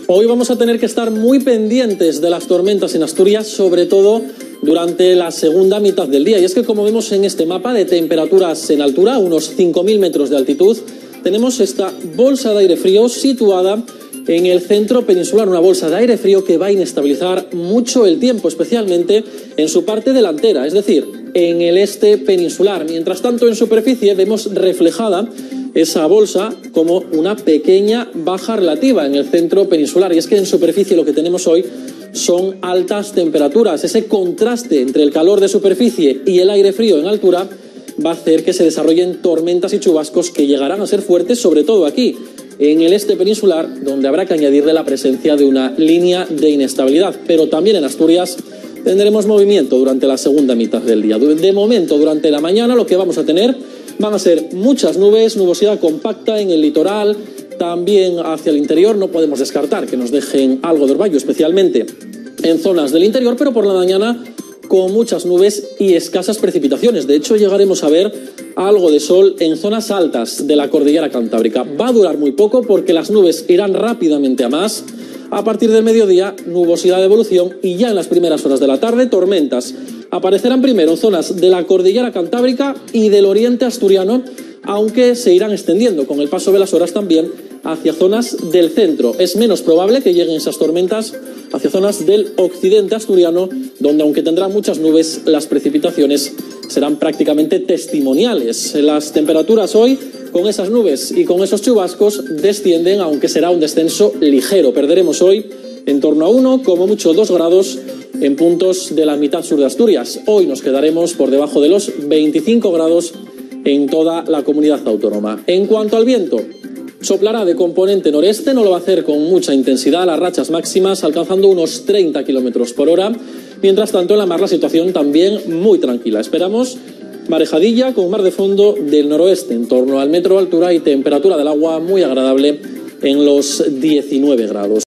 Hoy vamos a tener que estar muy pendientes de las tormentas en Asturias, sobre todo durante la segunda mitad del día. Y es que, como vemos en este mapa de temperaturas en altura, unos 5.000 metros de altitud, tenemos esta bolsa de aire frío situada en el centro peninsular, una bolsa de aire frío que va a inestabilizar mucho el tiempo, especialmente en su parte delantera, es decir, en el este peninsular. Mientras tanto, en superficie vemos reflejada esa bolsa como una pequeña baja relativa en el centro peninsular. Y es que en superficie lo que tenemos hoy son altas temperaturas. Ese contraste entre el calor de superficie y el aire frío en altura va a hacer que se desarrollen tormentas y chubascos que llegarán a ser fuertes, sobre todo aquí, en el este peninsular, donde habrá que añadirle la presencia de una línea de inestabilidad. Pero también en Asturias tendremos movimiento durante la segunda mitad del día. De momento, durante la mañana, lo que vamos a tener van a ser muchas nubes, nubosidad compacta en el litoral, también hacia el interior. No podemos descartar que nos dejen algo de orvallo, especialmente en zonas del interior, pero por la mañana con muchas nubes y escasas precipitaciones. De hecho, llegaremos a ver algo de sol en zonas altas de la cordillera cantábrica. Va a durar muy poco porque las nubes irán rápidamente a más. A partir del mediodía, nubosidad de evolución y ya en las primeras horas de la tarde, tormentas. Aparecerán primero en zonas de la cordillera cantábrica y del oriente asturiano, aunque se irán extendiendo con el paso de las horas también hacia zonas del centro. Es menos probable que lleguen esas tormentas hacia zonas del occidente asturiano, donde aunque tendrán muchas nubes, las precipitaciones serán prácticamente testimoniales. Las temperaturas hoy, con esas nubes y con esos chubascos, descienden, aunque será un descenso ligero. Perderemos hoy en torno a 1, como mucho 2 grados en puntos de la mitad sur de Asturias. Hoy nos quedaremos por debajo de los 25 grados en toda la comunidad autónoma. En cuanto al viento, soplará de componente noreste, no lo va a hacer con mucha intensidad, las rachas máximas alcanzando unos 30 kilómetros por hora. Mientras tanto, en la mar la situación también muy tranquila. Esperamos marejadilla con mar de fondo del noroeste, en torno al metro de altura, y temperatura del agua muy agradable en los 19 grados.